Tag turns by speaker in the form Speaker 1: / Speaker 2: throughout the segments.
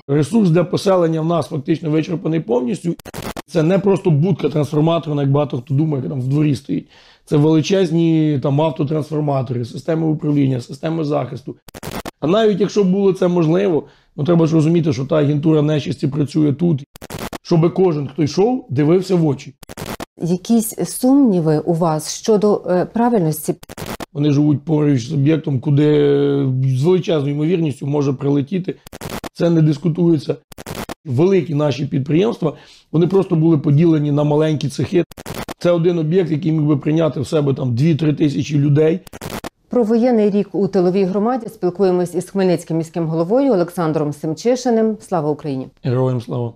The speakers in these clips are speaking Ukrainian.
Speaker 1: Ресурс для поселення в нас фактично вичерпаний повністю. Це не просто будка трансформаторна, як багато хто думає, яка там в дворі стоїть. Це величезні там автотрансформатори, системи управління, системи захисту. А навіть якщо було це можливо, треба ж розуміти, що та агентура нечисті працює тут, щоб кожен, хто йшов, дивився в очі.
Speaker 2: Якісь сумніви у вас щодо правильності?
Speaker 1: Вони живуть поруч з об'єктом, куди з величезною ймовірністю може прилетіти. Це не дискутується. Великі наші підприємства, вони просто були поділені на маленькі цехи. Це один об'єкт, який міг би прийняти в себе там 2-3 тисячі людей.
Speaker 2: Про воєнний рік у тиловій громаді спілкуємось із Хмельницьким міським головою Олександром Семчишиним. Слава Україні!
Speaker 1: Героям слава!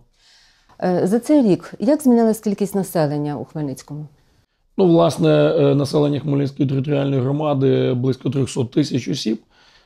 Speaker 2: За цей рік як змінилась кількість населення у Хмельницькому?
Speaker 1: Власне, населення Хмельницької територіальної громади близько 300 тисяч осіб.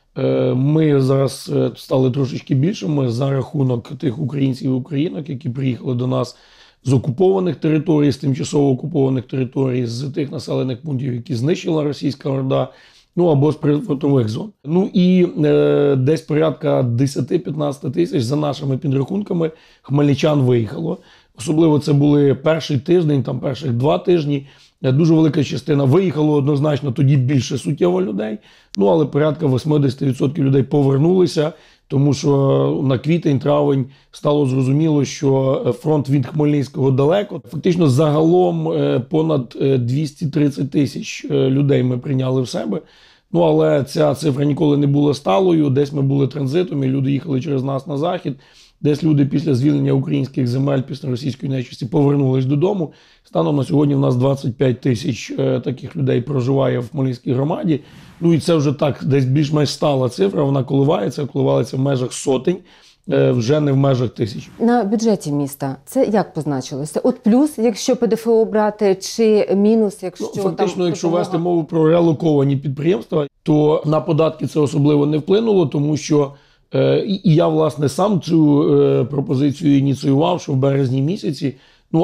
Speaker 1: Ми зараз стали трошечки більшими за рахунок тих українців і українок, які приїхали до нас з окупованих територій, з тимчасово окупованих територій, з тих населених пунктів, які знищила російська орда, або з прифронтових зон. І десь порядка 10-15 тисяч, за нашими підрахунками, хмельничан виїхало. Особливо це були перший тиждень, там перших 2 тижні. Дуже велика частина виїхало однозначно, тоді більше суттєво людей. Але порядка 80% людей повернулися, тому що на квітень-травень стало зрозуміло, що фронт від Хмельницького далеко. Фактично загалом понад 230 тисяч людей ми прийняли в себе. Але ця цифра ніколи не була сталою. Десь ми були транзитом, і люди їхали через нас на захід. Десь люди після звільнення українських земель, після російської нечисті повернулись додому. Станом на сьогодні в нас 25 тисяч таких людей проживає в Хмельницькій громаді. І це вже так десь більш-менш стала цифра, вона коливається в межах сотень, вже не в межах тисяч.
Speaker 2: На бюджеті міста це як позначилося? От плюс, якщо ПДФО брати, чи мінус, якщо
Speaker 1: фактично, якщо вести мову про релоковані підприємства, то на податки це особливо не вплинуло, тому що і я, власне, сам цю пропозицію ініціював, що в березні місяці,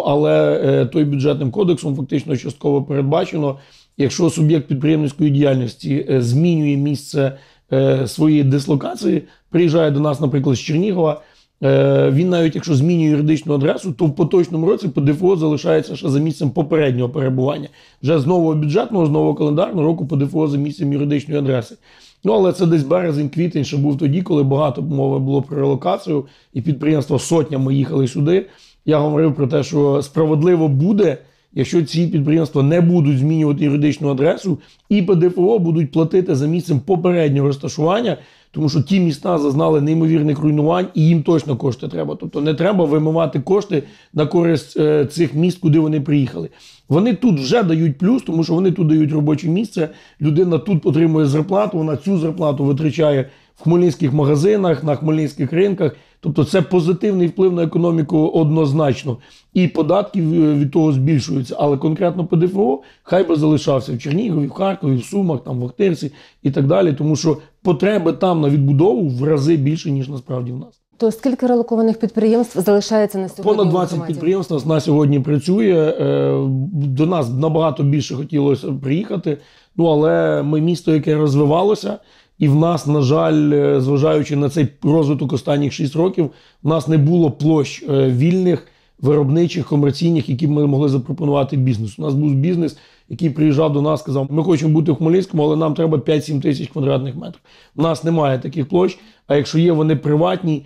Speaker 1: але той бюджетним кодексом фактично частково передбачено, якщо суб'єкт підприємницької діяльності змінює місце своєї дислокації, приїжджає до нас, наприклад, з Чернігова, він навіть якщо змінює юридичну адресу, то в поточному році ПДФО залишається ще за місцем попереднього перебування. Вже з нового бюджетного, з нового календарного року ПДФО за місцем юридичної адреси. Але це десь березень-квітень ще був тоді, коли багато мови було про релокацію, і підприємства сотнями їхали сюди. Я говорив про те, що справедливо буде, якщо ці підприємства не будуть змінювати юридичну адресу, і ПДФО будуть платити за місцем попереднього розташування, тому що ті міста зазнали неймовірних руйнувань, і їм точно кошти треба. Тобто не треба вимивати кошти на користь цих міст, куди вони приїхали. Вони тут вже дають плюс, тому що вони тут дають робоче місце, людина тут отримує зарплату, вона цю зарплату витрачає в хмельницьких магазинах, на хмельницьких ринках. Тобто це позитивний вплив на економіку однозначно. І податки від того збільшуються. Але конкретно ПДФО хай би залишався в Чернігові, в Харкові, в Сумах, там, в Охтирці і так далі. Тому що потреби там на відбудову в рази більше, ніж насправді в нас.
Speaker 2: То скільки релокованих підприємств залишається на сьогодні?
Speaker 1: Понад 20 підприємств на сьогодні працює. До нас набагато більше хотілося приїхати. Але ми місто, яке розвивалося, і в нас, на жаль, зважаючи на цей розвиток останніх 6 років, в нас не було площ вільних, виробничих, комерційних, які б ми могли запропонувати бізнесу. У нас був бізнес, який приїжджав до нас, сказав, ми хочемо бути в Хмельницькому, але нам треба 5-7 тисяч квадратних метрів. У нас немає таких площ, а якщо є, вони приватні,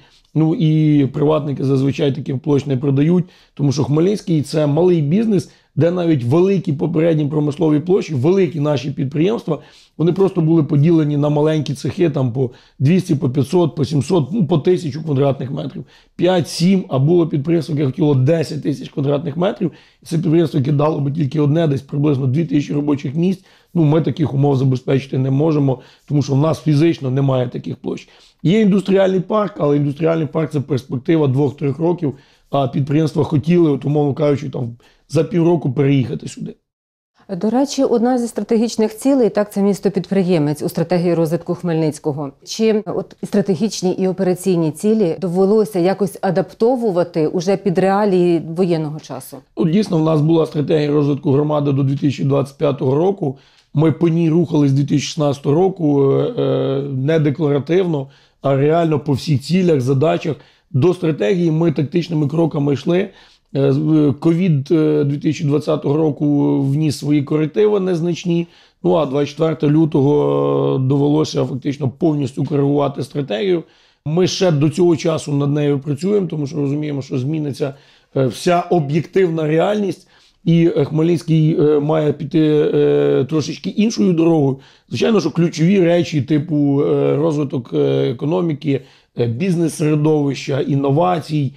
Speaker 1: і приватники зазвичай таких площ не продають, тому що Хмельницький – це малий бізнес, де навіть великі попередні промислові площі, великі наші підприємства, вони просто були поділені на маленькі цехи, там по 200, по 500, по 700, по 1000 квадратних метрів. 5-7, а було підприємство, яке хотіло 10 тисяч квадратних метрів. І це підприємство, яке дало би тільки одне, десь приблизно 2000 робочих місць. Ми таких умов забезпечити не можемо, тому що в нас фізично немає таких площ. Є індустріальний парк, але індустріальний парк – це перспектива 2-3 років, а підприємства хотіли, умовно кажучи, за півроку переїхати сюди.
Speaker 2: До речі, одна зі стратегічних цілей, це місто-підприємець у стратегії розвитку Хмельницького. Чи стратегічні і операційні цілі довелося якось адаптовувати уже під реалії воєнного часу?
Speaker 1: Дійсно, в нас була стратегія розвитку громади до 2025 року. Ми по ній рухались з 2016 року не декларативно, а реально по всіх цілях, задачах. до стратегії ми тактичними кроками йшли. Ковід 2020 року вніс свої корективи незначні. Ну а 24 лютого довелося фактично повністю коригувати стратегію. Ми ще до цього часу над нею працюємо, тому що розуміємо, що зміниться вся об'єктивна реальність. І Хмельницький має піти трошечки іншою дорогою. Звичайно, що ключові речі типу розвиток економіки, бізнес-середовища, інновацій,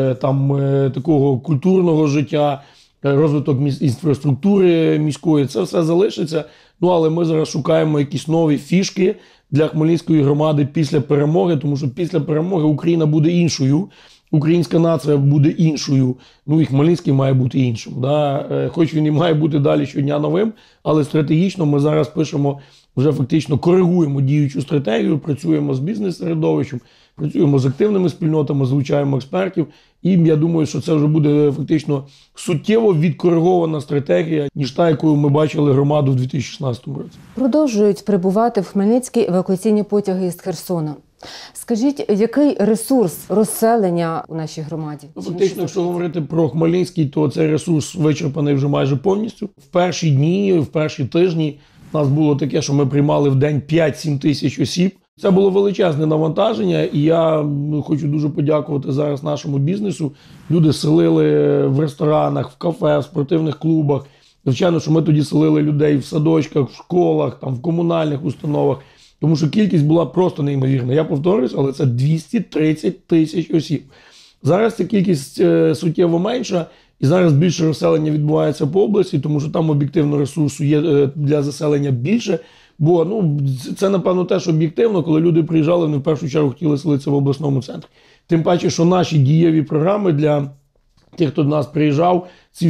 Speaker 1: такого культурного життя, розвиток інфраструктури міської, це все залишиться. Ну, але ми зараз шукаємо якісь нові фішки для Хмельницької громади після перемоги, тому що після перемоги Україна буде іншою. Українська нація буде іншою, ну і Хмельницький має бути іншим. Да? Хоч він і має бути далі щодня новим, але стратегічно ми зараз пишемо, вже фактично коригуємо діючу стратегію, працюємо з бізнес-середовищем, працюємо з активними спільнотами, залучаємо експертів. І я думаю, що це вже буде фактично суттєво відкоригована стратегія, ніж та, якою ми бачили громаду в 2016 році.
Speaker 2: Продовжують прибувати в Хмельницький евакуаційні потяги із Херсона. Скажіть, який ресурс розселення у нашій громаді?
Speaker 1: Фактично, якщо говорити про Хмельницький, то цей ресурс вичерпаний вже майже повністю. В перші дні, в перші тижні у нас було таке, що ми приймали в день 5-7 тисяч осіб. Це було величезне навантаження, і я хочу дуже подякувати зараз нашому бізнесу. Люди селили в ресторанах, в кафе, в спортивних клубах. Звичайно, що ми тоді селили людей в садочках, в школах, в комунальних установах. Тому що кількість була просто неймовірна. Я повторюсь, але це 230 тисяч осіб. Зараз ця кількість суттєво менша, і зараз більше розселення відбувається по області, тому що там об'єктивно ресурсу є для заселення більше. Бо це, напевно, теж об'єктивно, коли люди приїжджали, вони в першу чергу хотіли селитися в обласному центрі. Тим паче, що наші дієві програми для тих, хто до нас приїжджав,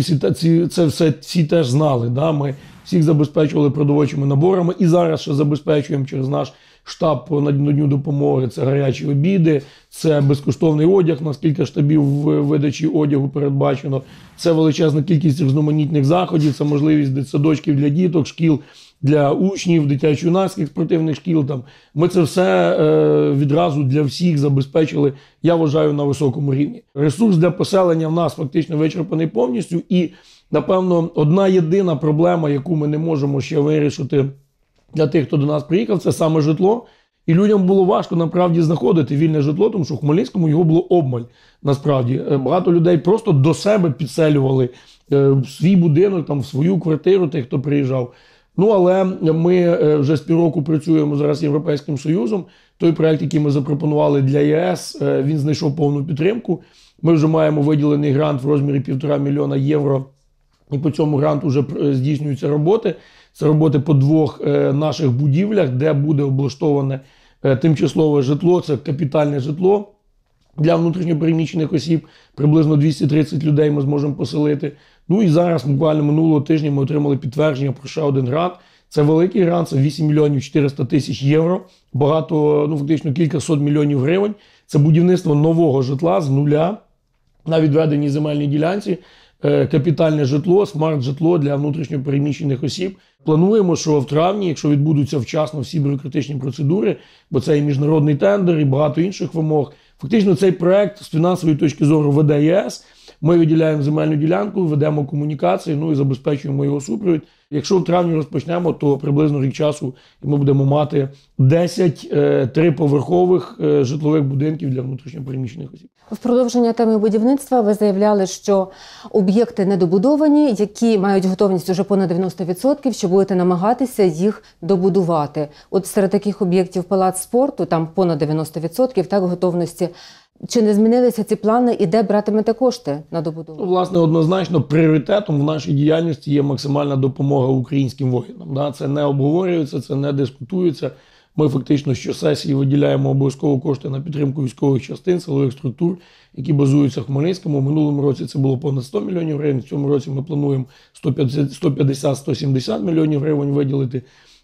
Speaker 1: всі теж знали. Да? Ми всіх забезпечували продовольчими наборами і зараз ще забезпечуємо через наш штаб по надання допомоги. Це гарячі обіди, це безкоштовний одяг, у нас кілька штабів видачі одягу передбачено. Це величезна кількість різноманітних заходів, це можливість дитсадочків для діток, шкіл для учнів, дитячо-юнацьких спортивних шкіл. Ми це все відразу для всіх забезпечили, я вважаю, на високому рівні. Ресурс для поселення в нас фактично вичерпаний повністю. І, напевно, одна єдина проблема, яку ми не можемо ще вирішити для тих, хто до нас приїхав, це саме житло. І людям було важко, насправді, знаходити вільне житло, тому що в Хмельницькому його було обмаль, насправді. Багато людей просто до себе підселювали в свій будинок, в свою квартиру, тих, хто приїжджав. Ну, але ми вже з півроку працюємо зараз з Європейським Союзом. Той проект, який ми запропонували для ЄС, він знайшов повну підтримку. Ми вже маємо виділений грант в розмірі 1,5 мільйона євро. І по цьому гранту вже здійснюються роботи. Це роботи по 2 наших будівлях, де буде облаштоване тимчасове житло, це капітальне житло для внутрішньопереміщених осіб. Приблизно 230 людей ми зможемо поселити. Ну і зараз, буквально минулого тижня, ми отримали підтвердження про ще один грант. Це великий грант, це 8 мільйонів 400 тисяч євро. Багато, фактично кількасот мільйонів гривень. Це будівництво нового житла з нуля на відведеній земельній ділянці. Капітальне житло, смарт-житло для внутрішньопереміщених осіб. Плануємо, що в травні, якщо відбудуться вчасно всі бюрократичні процедури, бо це і міжнародний тендер, і багато інших вимог, фактично цей проект з фінансової точки зору веде єС. Ми виділяємо земельну ділянку, ведемо комунікації, і забезпечуємо його супровід. Якщо в травні розпочнемо, то приблизно рік часу ми будемо мати 10 триповерхових житлових будинків для внутрішньопереміщених осіб.
Speaker 2: В продовження теми будівництва ви заявляли, що об'єкти недобудовані, які мають готовність уже понад 90%, що будете намагатися їх добудувати. От серед таких об'єктів Палац спорту, там понад 90% так, готовності. Чи не змінилися ці плани і де братимете кошти на добудову?
Speaker 1: Власне, однозначно пріоритетом в нашій діяльності є максимальна допомога українським воїнам. Це не обговорюється, це не дискутується. Ми фактично щосесії виділяємо обов'язково кошти на підтримку військових частин, силових структур, які базуються в Хмельницькому. В минулому році це було понад 100 мільйонів гривень, в цьому році ми плануємо 150-170 мільйонів гривень виділити.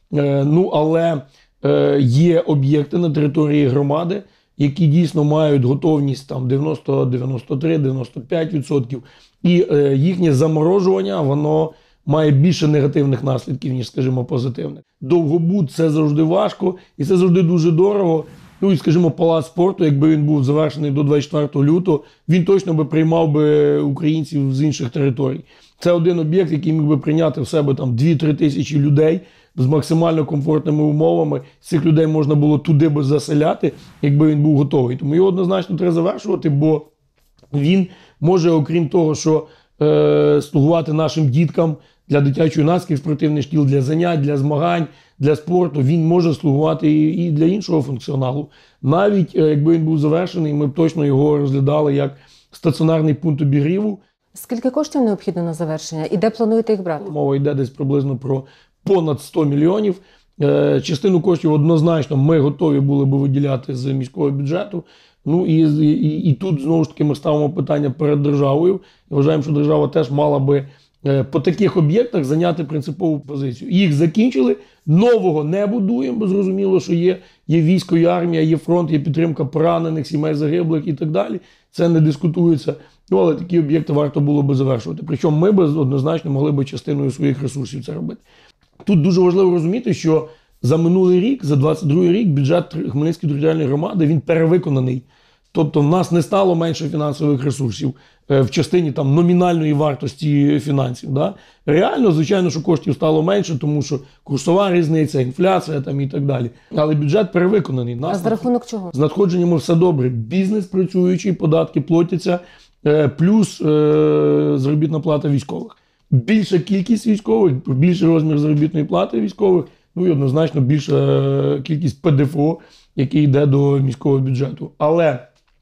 Speaker 1: Але є об'єкти на території громади, які дійсно мають готовність 90, 93, 95%. І їхнє заморожування, воно має більше негативних наслідків, ніж, скажімо, позитивних. Довгобуд – це завжди важко, і це завжди дуже дорого. Ну і, скажімо, палац спорту, якби він був завершений до 24 лютого, він точно би приймав би українців з інших територій. Це один об'єкт, який міг би прийняти в себе там 2-3 тисячі людей з максимально комфортними умовами. Цих людей можна було туди би заселяти, якби він був готовий. Тому його однозначно треба завершувати, бо він може, окрім того, що слугувати нашим діткам для дитячо-юнацьких спортивних шкіл, для занять, для змагань, для спорту, він може слугувати і для іншого функціоналу. Навіть якби він був завершений, ми б точно його розглядали як стаціонарний пункт обігріву.
Speaker 2: Скільки коштів необхідно на завершення і де плануєте їх брати?
Speaker 1: Мова йде десь приблизно про понад 100 мільйонів. Частину коштів однозначно ми готові були б виділяти з міського бюджету. Ну і тут, знову ж таки, ми ставимо питання перед державою. І вважаємо, що держава теж мала би по таких об'єктах зайняти принципову позицію. Їх закінчили, нового не будуємо, бо зрозуміло, що є військо, є армія, є фронт, є підтримка поранених, сімей загиблих і так далі. Це не дискутується. Ну, але такі об'єкти варто було би завершувати. Причому ми б однозначно могли б частиною своїх ресурсів це робити. Тут дуже важливо розуміти, що за минулий рік, за 22-й рік, бюджет Хмельницької територіальної громади, він перевиконаний. Тобто в нас не стало менше фінансових ресурсів в частині там номінальної вартості фінансів. Да? Реально, звичайно, що коштів стало менше, тому що курсова різниця, інфляція там і так далі. Але бюджет перевиконаний.
Speaker 2: А за рахунок чого?
Speaker 1: З надходженнями все добре. Бізнес працюючий, податки платяться, плюс заробітна плата військових. Більша кількість військових, більший розмір заробітної плати військових, ну і однозначно більша кількість ПДФО, який йде до міського бюджету. Але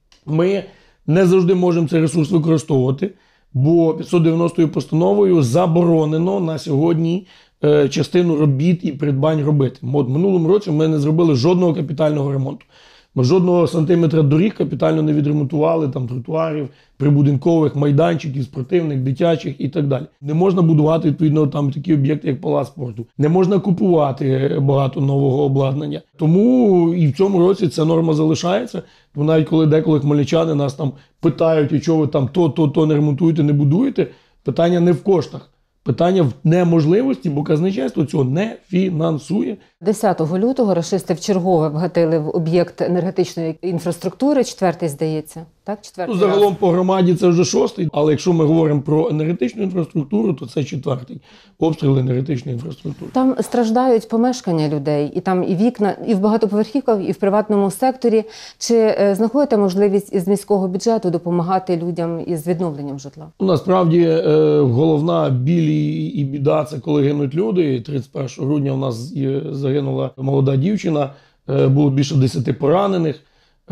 Speaker 1: ми не завжди можемо цей ресурс використовувати, бо 590-ю постановою заборонено на сьогодні частину робіт і придбань робити. От в минулому році ми не зробили жодного капітального ремонту. Ми жодного сантиметра доріг капітально не відремонтували, там тротуарів, прибудинкових, майданчиків, спортивних, дитячих і так далі. Не можна будувати, відповідно, там такі об'єкти, як палац спорту. Не можна купувати багато нового обладнання. Тому і в цьому році ця норма залишається. Бо навіть коли деколи хмельничани нас там питають, і чого ви там то не ремонтуєте, не будуєте, питання не в коштах. Питання в неможливості, бо казначейство цього не фінансує.
Speaker 2: 10 лютого рашисти вчергове вгатили в об'єкт енергетичної інфраструктури, 4-й, здається. Так, 4-й
Speaker 1: Ну, загалом по громаді це вже 6-й, але якщо ми говоримо про енергетичну інфраструктуру, то це 4-й. Обстріл енергетичної інфраструктури.
Speaker 2: Там страждають помешкання людей, і там і вікна, і в багатоповерхівках, і в приватному секторі. Чи знаходите можливість із міського бюджету допомагати людям із відновленням житла?
Speaker 1: Насправді головна біль і біда – це коли гинуть люди. 31 грудня у нас загинула молода дівчина, було більше 10 поранених.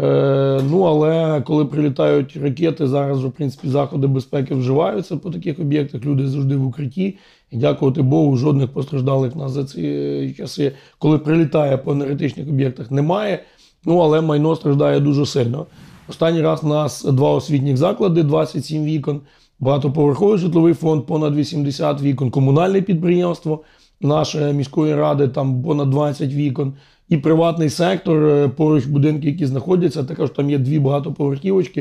Speaker 1: Ну, але коли прилітають ракети, зараз вже, в принципі, заходи безпеки вживаються по таких об'єктах, люди завжди в укритті. І, дякувати Богу, жодних постраждалих в нас за ці часи, коли прилітає по енергетичних об'єктах, немає. Ну, але майно страждає дуже сильно. Останній раз у нас 2 освітніх заклади, 27 вікон, багатоповерховий житловий фонд, понад 80 вікон, комунальне підприємство нашої міської ради, там понад 20 вікон. І приватний сектор, поруч будинки, які знаходяться, також там є 2 багатоповерхівочки.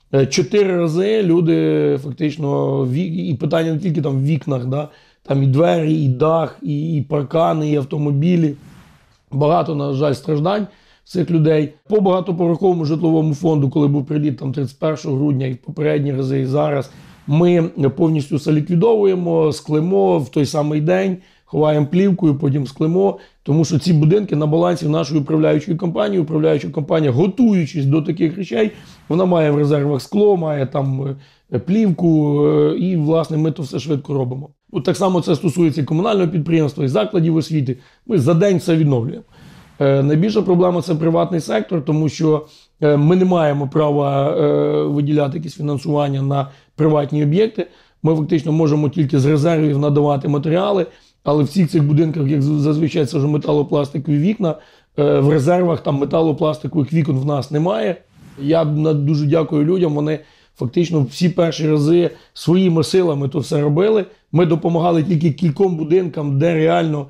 Speaker 1: 4 рази люди фактично, і питання не тільки там в вікнах, да? Там і двері, і дах, і паркани, і автомобілі. Багато, на жаль, страждань цих людей. По багатоповерховому житловому фонду, коли був приліт там 31 грудня і в попередні рази, і зараз, ми повністю все ліквідовуємо, склемо в той самий день, ховаємо плівкою, потім склемо, тому що ці будинки на балансі нашої управляючої компанії. Управляюча компанія, готуючись до таких речей, вона має в резервах скло, має там плівку, і, власне, ми то все швидко робимо. От так само це стосується і комунального підприємства, і закладів освіти. Ми за день все відновлюємо. Найбільша проблема – це приватний сектор, тому що ми не маємо права виділяти якісь фінансування на приватні об'єкти. Ми фактично можемо тільки з резервів надавати матеріали, але в всіх цих будинках, як зазвичай, це вже металопластикові вікна, в резервах там металопластикових вікон в нас немає. Я дуже дякую людям, вони фактично всі перші рази своїми силами то все робили. Ми допомагали тільки кільком будинкам, де реально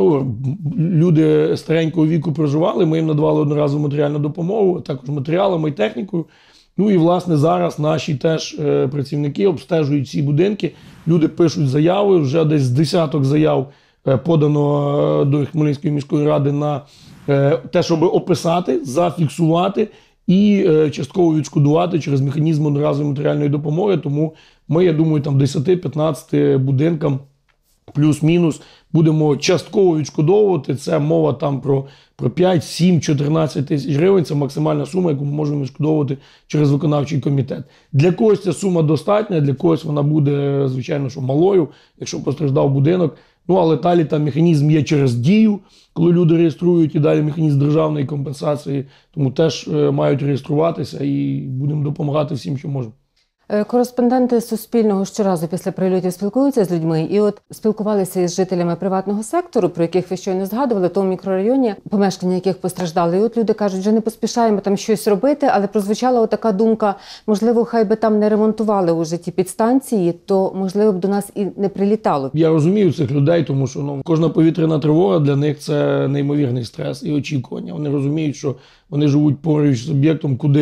Speaker 1: люди старенького віку проживали, ми їм надавали одноразову матеріальну допомогу, також матеріалами і технікою. Ну і, власне, зараз наші теж працівники обстежують ці будинки, люди пишуть заяви, вже десь з десяток заяв подано до Хмельницької міської ради на те, щоб описати, зафіксувати і частково відшкодувати через механізм одноразової матеріальної допомоги. Тому ми, я думаю, там 10-15 будинкам плюс-мінус будемо частково відшкодовувати. Це мова там про 5, 7, 14 тисяч гривень. Це максимальна сума, яку ми можемо відшкодовувати через виконавчий комітет. Для когось ця сума достатня, для когось вона буде, звичайно, що малою, якщо постраждав будинок. Ну, але далі там механізм є через дію, коли люди реєструють, і далі механізм державної компенсації. Тому теж мають реєструватися і будемо допомагати всім, що можемо.
Speaker 2: Кореспонденти Суспільного щоразу після прильотів спілкуються з людьми і от спілкувалися із жителями приватного сектору, про яких ви щойно згадували, в тому мікрорайоні, помешкання яких постраждали. І от люди кажуть, вже не поспішаємо там щось робити, але прозвучала така думка, можливо, хай би там не ремонтували уже ті підстанції, то, можливо, б до нас і не прилітало.
Speaker 1: Я розумію цих людей, тому що кожна повітряна тривога для них – це неймовірний стрес і очікування. Вони розуміють, що вони живуть поруч з об'єктом, куди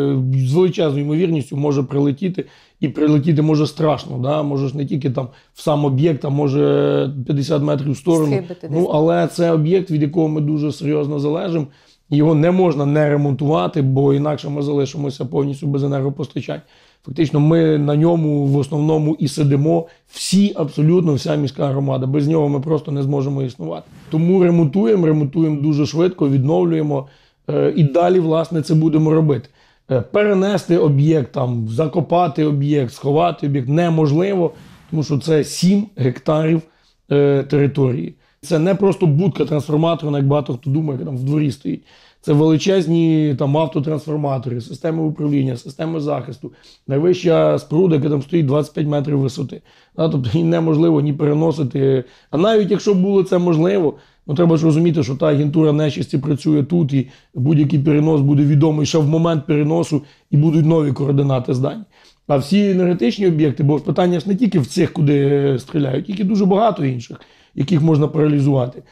Speaker 1: з величезною ймовірністю може прилетіти. І прилетіти може страшно. Да? Можеш не тільки там в сам об'єкт, а може 50 метрів в сторону. Але це об'єкт, від якого ми дуже серйозно залежимо. Його не можна не ремонтувати, бо інакше ми залишимося повністю без енергопостачань. Фактично ми на ньому в основному і сидимо всі, абсолютно вся міська громада. Без нього ми просто не зможемо існувати. Тому ремонтуємо дуже швидко, відновлюємо. І далі, власне, це будемо робити. Перенести об'єкт, там, закопати об'єкт, сховати об'єкт неможливо, тому що це 7 гектарів території. Це не просто будка трансформаторна, як багато хто думає, яка там в дворі стоїть. Це величезні там, автотрансформатори, системи управління, системи захисту. Найвища споруда, яка там стоїть 25 метрів висоти. Тобто її неможливо ні переносити. А навіть якщо було це можливо, треба ж розуміти, що та агентура нечисті працює тут, і будь-який перенос буде відомий ще в момент переносу, і будуть нові координати здані. А всі енергетичні об'єкти, бо питання ж не тільки в цих, куди стріляють, тільки дуже багато інших, яких можна паралізувати.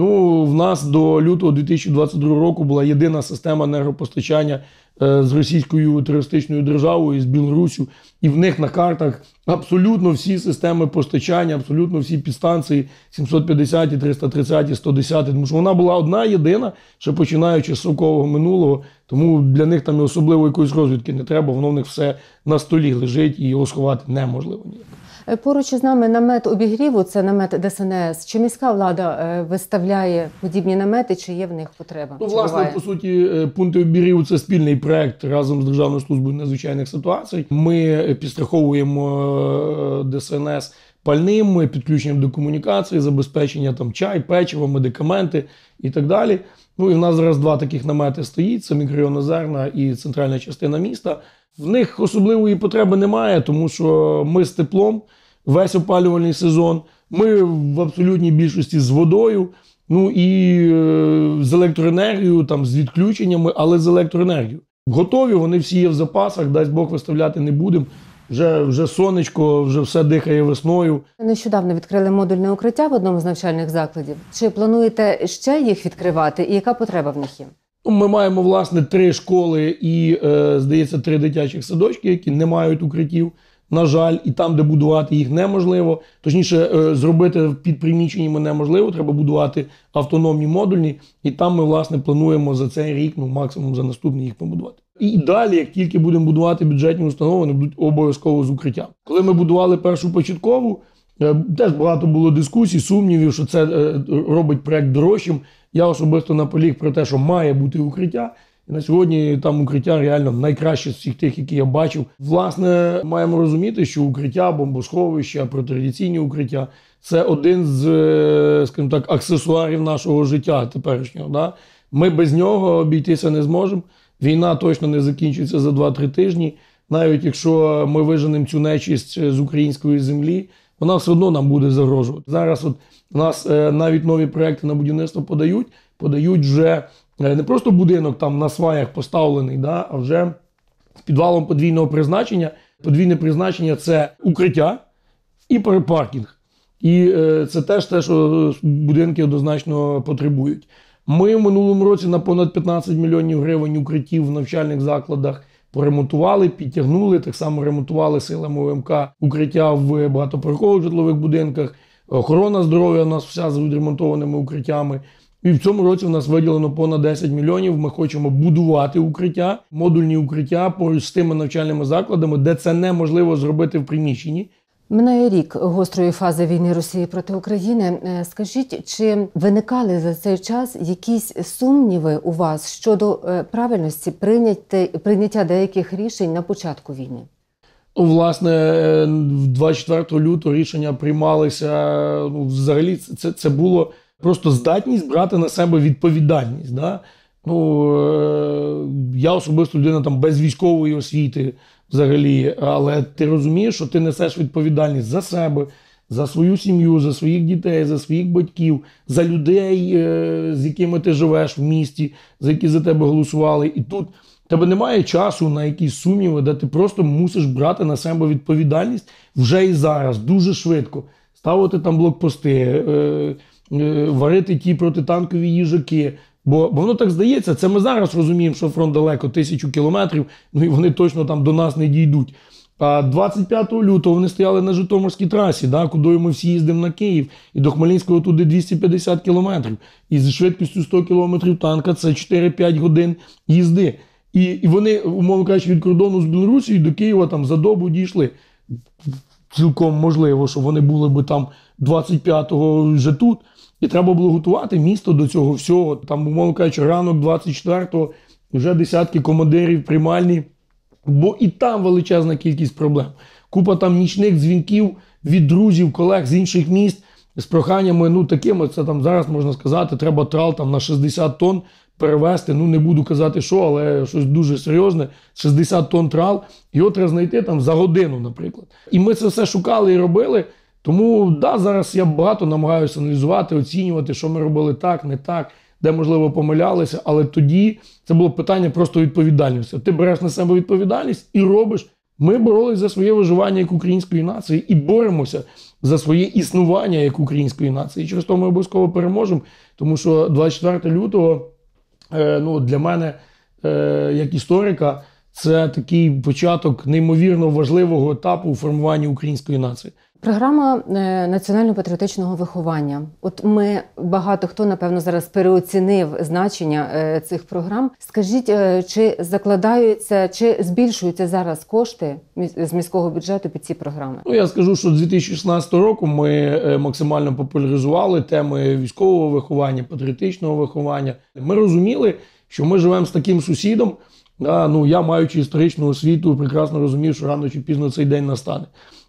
Speaker 1: В нас до лютого 2022 року була єдина система енергопостачання з російською терористичною державою, з Білоруссю. І в них на картах абсолютно всі системи постачання, абсолютно всі підстанції 750, 330, 110. Тому що вона була одна єдина, ще починаючи з совкового минулого. Тому для них там і особливо якоїсь розвідки не треба, воно в них все на столі лежить і його сховати неможливо ніяк.
Speaker 2: Поруч із нами намет обігріву, це намет ДСНС. Чи міська влада виставляє подібні намети, чи є в них потреба?
Speaker 1: Власне, по суті, пункти обігріву – це спільний проект разом з Державною службою надзвичайних ситуацій. Ми підстраховуємо ДСНС пальним, підключенням до комунікації, забезпечення там чай, печиво, медикаменти і так далі. І в нас зараз 2 таких намети стоїть, це мікрорайон Озерна і центральна частина міста. В них особливої потреби немає, тому що ми з теплом весь опалювальний сезон, ми в абсолютній більшості з водою, і з електроенергією, там, з відключеннями, але з електроенергією. Готові, вони всі є в запасах, дасть Бог, виставляти не будемо. Вже сонечко, вже все дихає весною.
Speaker 2: Нещодавно відкрили модульне укриття в одному з навчальних закладів. Чи плануєте ще їх відкривати і яка потреба в них є?
Speaker 1: Ми маємо, власне, 3 школи і, здається, 3 дитячих садочки, які не мають укриттів, на жаль, і там, де будувати їх неможливо. Точніше, зробити під приміщеннями неможливо, треба будувати автономні модульні, і там ми, власне, плануємо за цей рік, максимум за наступний їх побудувати. І далі, як тільки будемо будувати бюджетні установи, вони будуть обов'язково з укриттям. Коли ми будували першу початкову, теж багато було дискусій, сумнівів, що це робить проект дорожчим. Я особисто наполіг про те, що має бути укриття. І на сьогодні там укриття реально найкраще з всіх тих, які я бачив. Власне, маємо розуміти, що укриття, бомбосховища, протирадіаційні укриття – це один з, скажімо так, аксесуарів нашого життя теперішнього. Да? Ми без нього обійтися не зможемо. Війна точно не закінчиться за 2-3 тижні. Навіть якщо ми виженемо цю нечисть з української землі, вона все одно нам буде загрожувати. Зараз у нас навіть нові проекти на будівництво подають вже не просто будинок там на сваях поставлений, да, а вже з підвалом подвійного призначення. Подвійне призначення – це укриття і паркінг. І це теж те, що будинки однозначно потребують. Ми в минулому році на понад 15 мільйонів гривень укриттів в навчальних закладах поремонтували, підтягнули, так само ремонтували силами ОМК укриття в багатоповерхових житлових будинках. Охорона здоров'я у нас вся з відремонтованими укриттями. І в цьому році в нас виділено понад 10 мільйонів. Ми хочемо будувати укриття, модульні укриття поруч з тими навчальними закладами, де це неможливо зробити в приміщенні.
Speaker 2: Минає рік гострої фази війни Росії проти України. Скажіть, чи виникали за цей час якісь сумніви у вас щодо правильності прийняття деяких рішень на початку війни?
Speaker 1: Власне, 24 лютого рішення приймалися, взагалі це було просто здатність брати на себе відповідальність. Да? Я особисто людина там без військової освіти взагалі, але ти розумієш, що ти несеш відповідальність за себе, за свою сім'ю, за своїх дітей, за своїх батьків, за людей, з якими ти живеш в місті, за які за тебе голосували. І тут в тебе немає часу на якісь сумніви, де ти просто мусиш брати на себе відповідальність вже і зараз, дуже швидко. Ставити там блокпости, варити ті протитанкові їжаки. Бо воно так здається, це ми зараз розуміємо, що фронт далеко, 1000 кілометрів, і вони точно там до нас не дійдуть. А 25 лютого вони стояли на Житомирській трасі, да, куди ми всі їздимо на Київ, і до Хмельницького туди 250 кілометрів. І зі швидкістю 100 кілометрів танка це 4-5 годин їзди. І вони, умовно кажучи, від кордону з Білорусією до Києва там за добу дійшли. Цілком можливо, що вони були би там 25-го вже тут. І треба було готувати місто до цього всього. Там, умовно кажучи, ранок 24-го вже десятки командирів приймальні, бо і там величезна кількість проблем. Купа там нічних дзвінків від друзів, колег з інших міст з проханнями, такими, це там зараз можна сказати, треба трал там на 60 тонн перевезти, не буду казати що, але щось дуже серйозне, 60 тонн трал, його треба знайти там за годину, наприклад. І ми це все шукали і робили. Тому, зараз я багато намагаюся аналізувати, оцінювати, що ми робили так, не так, де, можливо, помилялися, але тоді це було питання просто відповідальності. Ти береш на себе відповідальність і робиш. Ми боролися за своє виживання як української нації і боремося за своє існування як української нації. І через то ми обов'язково переможемо, тому що 24 лютого, для мене, як історика, це такий початок неймовірно важливого етапу у формуванні української нації.
Speaker 2: Програма національно-патріотичного виховання. От багато хто, напевно, зараз переоцінив значення цих програм. Скажіть, чи закладаються, чи збільшуються зараз кошти з міського бюджету під ці програми?
Speaker 1: Я скажу, що з 2016 року ми максимально популяризували теми військового виховання, патріотичного виховання. Ми розуміли, що ми живемо з таким сусідом. Я, маючи історичну освіту, прекрасно розумів, що рано чи пізно цей день настане.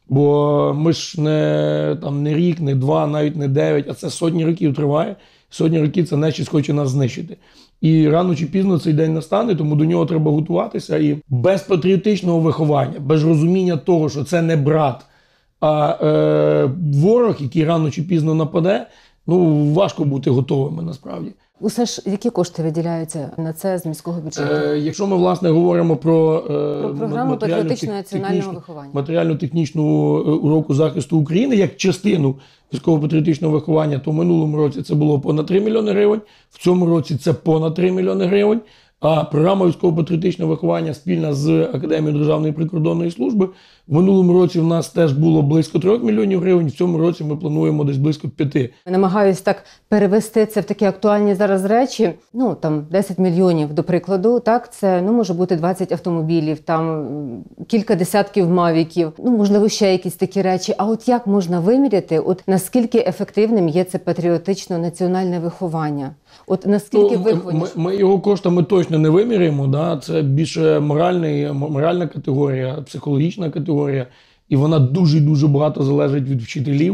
Speaker 1: Бо ми ж не рік, не 2, навіть не 9, а це сотні років триває. Сотні років це нечисть хоче нас знищити. І рано чи пізно цей день настане, тому до нього треба готуватися. І без патріотичного виховання, без розуміння того, що це не брат, а ворог, який рано чи пізно нападе, важко бути готовими насправді.
Speaker 2: Усе ж, які кошти виділяються на це з міського бюджету?
Speaker 1: Якщо ми, власне, говоримо про
Speaker 2: програму патріотичного національного виховання,
Speaker 1: матеріально-технічну уроку захисту України як частину військово-патріотичного виховання, то в минулому році це було понад 3 мільйони гривень, в цьому році це понад 3 мільйони гривень, а програма військово-патріотичного виховання спільна з Академією Державної прикордонної служби в минулому році в нас теж було близько 3 мільйонів гривень, в цьому році ми плануємо десь близько 5.
Speaker 2: Намагаюсь так перевести це в такі актуальні зараз речі. 10 мільйонів, до прикладу, так, це може бути 20 автомобілів, там кілька десятків мавіків, можливо, ще якісь такі речі. А от як можна виміряти, наскільки ефективним є це патріотично-національне виховання? От наскільки
Speaker 1: ми його коштами точно не виміряємо, це більше моральна категорія, психологічна категорія, і вона дуже багато залежить від вчителів.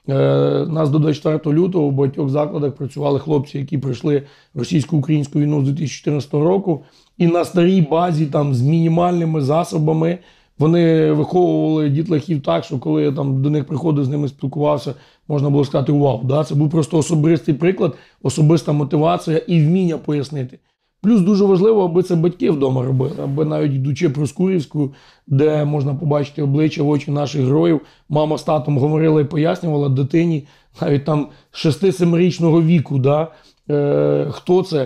Speaker 1: Нас до 24 лютого в багатьох закладах працювали хлопці, які пройшли російсько-українську війну з 2014 року, і на старій базі там з мінімальними засобами вони виховували дітлахів так, що коли я там до них приходив, з ними спілкувався, можна було сказати вау. Це був просто особистий приклад, особиста мотивація і вміння пояснити. Плюс дуже важливо, аби це батьки вдома робили, аби навіть йдучи Проскурівську, де можна побачити обличчя в очі наших героїв, мама з татом говорила і пояснювала дитині навіть там 6-7-річного віку, хто це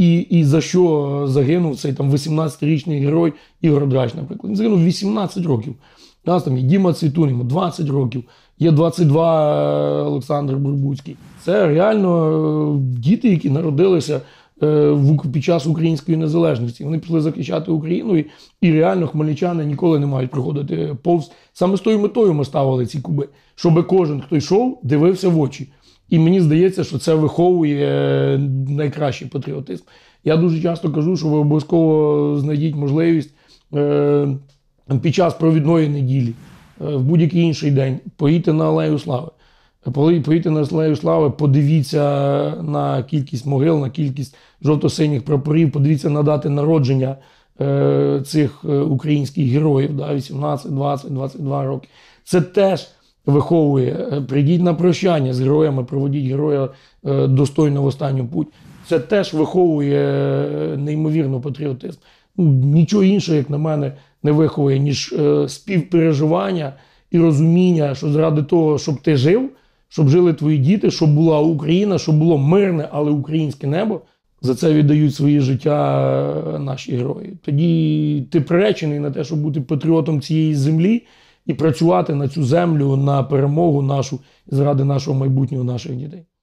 Speaker 1: І за що загинув цей там 18-річний герой Ігор Драч, наприклад. Він загинув 18 років. У нас там є Діма Цвітун, йому 20 років, є 22 Олександр Бурбуцький. Це реально діти, які народилися під час української незалежності. Вони пішли захищати Україну, і реально хмельничани ніколи не мають проходити повз. Саме з тою метою ми ставили ці куби, щоб кожен, хто йшов, дивився в очі. І мені здається, що це виховує найкращий патріотизм. Я дуже часто кажу, що ви обов'язково знайдіть можливість під час провідної неділі, в будь-який інший день, поїдьте на Алею Слави. Поїдьте на Алею Слави, подивіться на кількість могил, на кількість жовто-синіх прапорів, подивіться на дати народження цих українських героїв, 18, 20, 22 роки. Це теж виховує. Прийдіть на прощання з героями, проводіть героя достойно в останню путь. Це теж виховує неймовірно патріотизм. Нічого іншого, як на мене, не виховує, ніж співпереживання і розуміння, що заради того, щоб ти жив, щоб жили твої діти, щоб була Україна, щоб було мирне, але українське небо, за це віддають свої життя наші герої. Тоді ти приречений на те, щоб бути патріотом цієї землі і працювати на цю землю, на перемогу нашу, заради нашого майбутнього, наших дітей.